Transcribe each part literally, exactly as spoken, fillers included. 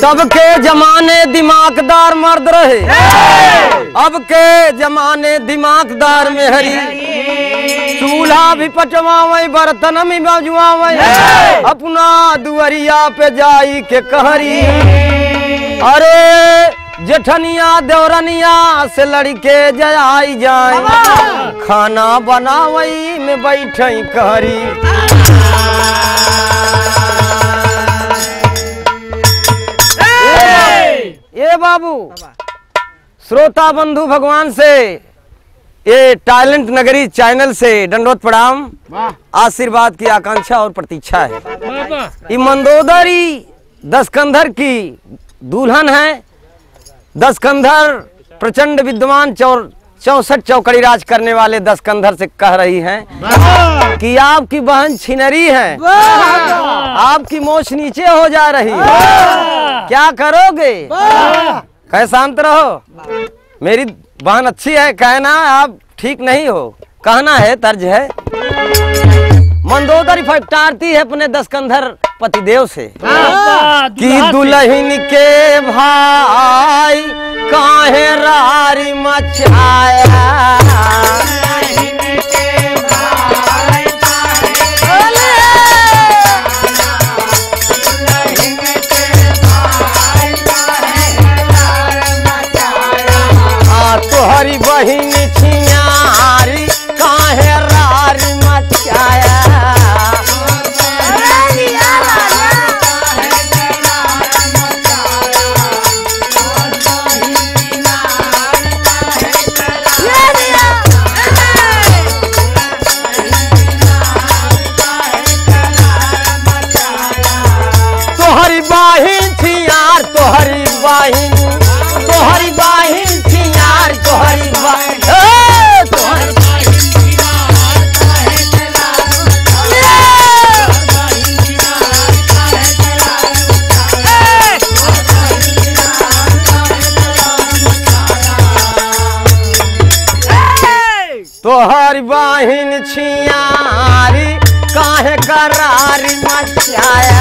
तब के जमाने दिमागदार मर्द रहे, अब के जमाने दिमागदार में हरी। चूल्हा भी पचवावे बर्तन भी बजवावे, अपना दुआरिया पे जाई के कहरी। अरे जेठनिया देवरनिया से लड़के जाई जाए, खाना बनावई में बैठई कहरी। ये बाबू श्रोता बंधु भगवान से ये टैलेंट नगरी चैनल से दंडोत प्रणाम, आशीर्वाद की आकांक्षा और प्रतीक्षा है। ये मंदोदरी दसकंधर की दुल्हन है। दसकंधर प्रचंड विद्वान चौर चौसठ चौकड़ी राज करने वाले दसकंधर से कह रही हैं कि आपकी बहन छिनरी है, आपकी मोछ नीचे हो जा रही है, क्या करोगे? कहे शांत रहो, मेरी बहन अच्छी है, कहना आप ठीक नहीं हो, कहना है तर्ज है। मंदोदरी फटकारती है अपने दसकंधर पतिदेव से कि दुल्हन के भाई काहे रारी मचाया। तोहरी बहिन छियारी काहे रारी मचाया। तोहरी बाहिन छियार तोहरी बाहिन तोहरी बाहिन छियार तोहरी बाहिन तोहरी तोहरी बाहिन छियारी काहे करारी मचाया।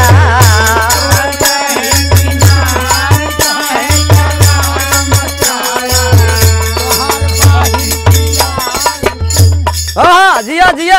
हाँ जिया जिया,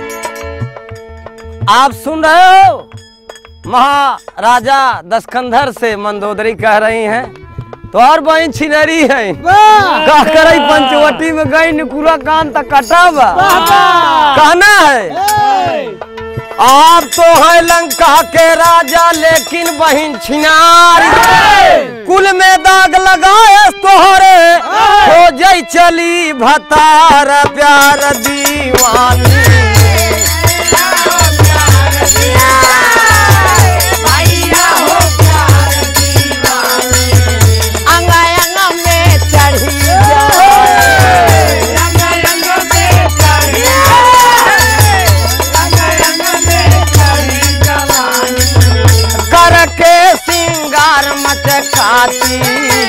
आप सुन रहे हो? महाराजा दसकंधर से मंदोदरी कह रही हैं तो और बहन छिनरी है, कह कर पंचवटी में गई निकुरा कान तक कटावा। कहना है आप तो है लंका के राजा लेकिन बहन छिनारी, कुल में दाग लगाए तोहरे हो जाई चली भतार प्यार दीवानी। करके सिंगार मचकाती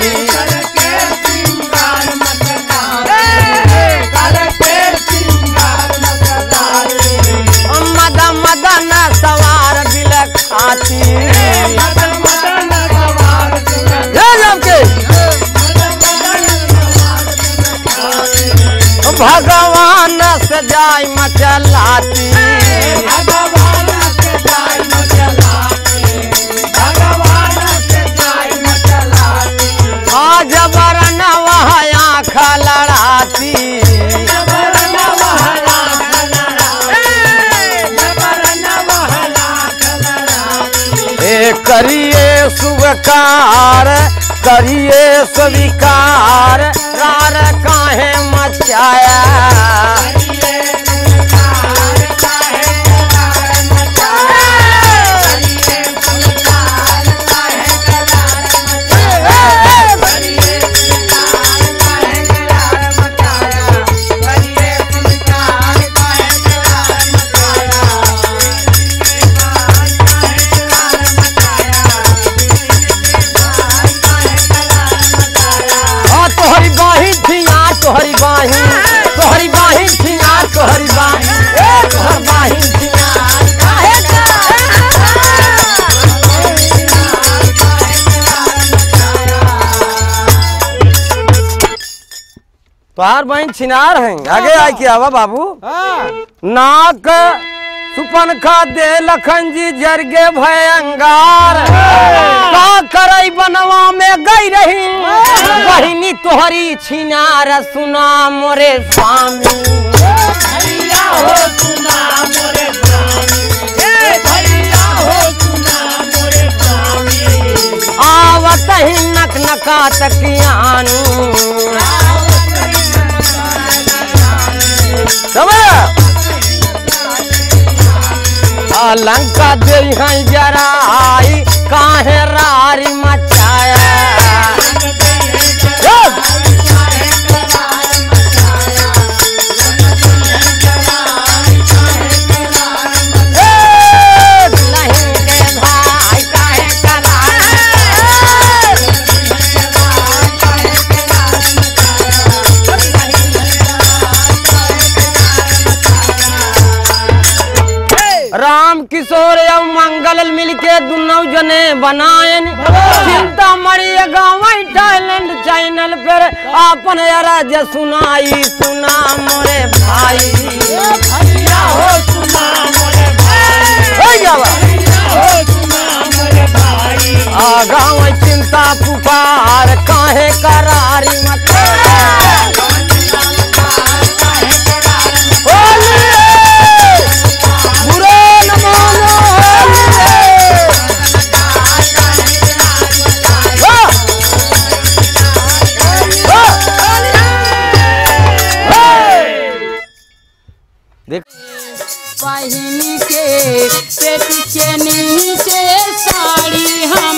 मद मदन सवार दिल खाती। भगवान से जाय मचलाती जबरन वहाँ खलड़ाती। ए करिए स्वीकार करिए स्वीकार रार काहे मचाया। तोहरी बाहिन तोहरी बाहिन तोहरी बाहिन तुहार बहन छिनार हैं आगे आए के आवा बाबू। नाक सुपन खा दे लखन जी जरगे भयंगार का करई बनवा में गई रही बहिनी तोहरी छिनार सुना मोरे स्वामी भैया हो सुना मोरे स्वामी भैया हो सुना मोरे स्वामी आवत ही नक नका तकियानु लंका दे जराई काहे रारी मचाया राम किशोर और मंगल मिलके दोनों जने बनाए चिंता मरी गाँव टैलेंट चैनल पर अपन अरज सुनाई सुना मोरे भाई भैया हो सुना मोरे भाई हो सुना मोरे भाई आ गाँव चिंता पुकार काहे करारी मत पहिनी के पेट के नीचे साड़ी हम